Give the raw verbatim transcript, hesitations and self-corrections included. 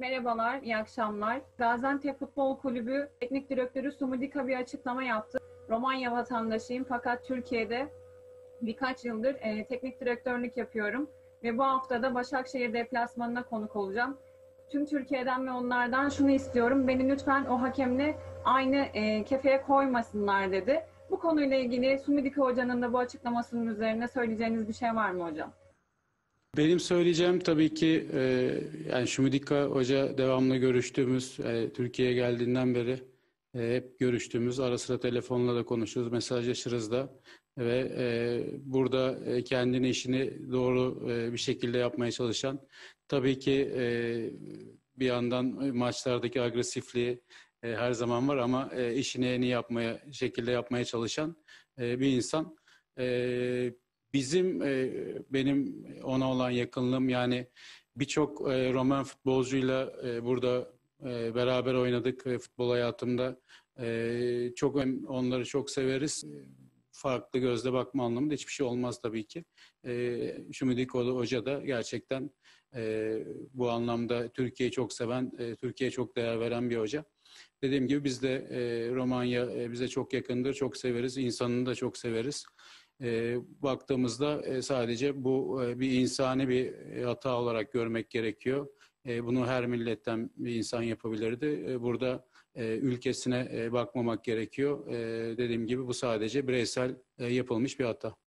Merhabalar, iyi akşamlar. Gaziantep Futbol Kulübü Teknik Direktörü Sumudika bir açıklama yaptı. Romanya vatandaşıyım fakat Türkiye'de birkaç yıldır e, teknik direktörlük yapıyorum ve bu hafta da Başakşehir deplasmanına konuk olacağım. Tüm Türkiye'den ve onlardan şunu istiyorum, beni lütfen o hakemle aynı e, kefeye koymasınlar dedi. Bu konuyla ilgili Sumudika Hoca'nın da bu açıklamasının üzerine söyleyeceğiniz bir şey var mı hocam? Benim söyleyeceğim tabii ki e, yani Şumidika Hoca devamlı görüştüğümüz, e, Türkiye'ye geldiğinden beri e, hep görüştüğümüz, ara sıra telefonla da konuşuyoruz, mesajlaşırız da ve e, burada e, kendini işini doğru e, bir şekilde yapmaya çalışan, tabii ki e, bir yandan maçlardaki agresifliği e, her zaman var ama e, işini en iyi yapmaya şekilde yapmaya çalışan e, bir insan. E, Bizim e, benim ona olan yakınlığım, yani birçok e, Roman futbolcuyla e, burada e, beraber oynadık e, futbol hayatımda. E, çok onları çok severiz. E, Farklı gözle bakma anlamında hiçbir şey olmaz tabii ki. E, Şumidik Hoca da gerçekten e, bu anlamda Türkiye'yi çok seven, e, Türkiye'ye çok değer veren bir hoca. Dediğim gibi biz de e, Romanya e, bize çok yakındır, çok severiz, insanını da çok severiz. E, baktığımızda e, sadece bu e, bir insani bir e, hata olarak görmek gerekiyor. E, bunu her milletten bir insan yapabilirdi. E, burada e, ülkesine e, bakmamak gerekiyor. E, dediğim gibi bu sadece bireysel e, yapılmış bir hata.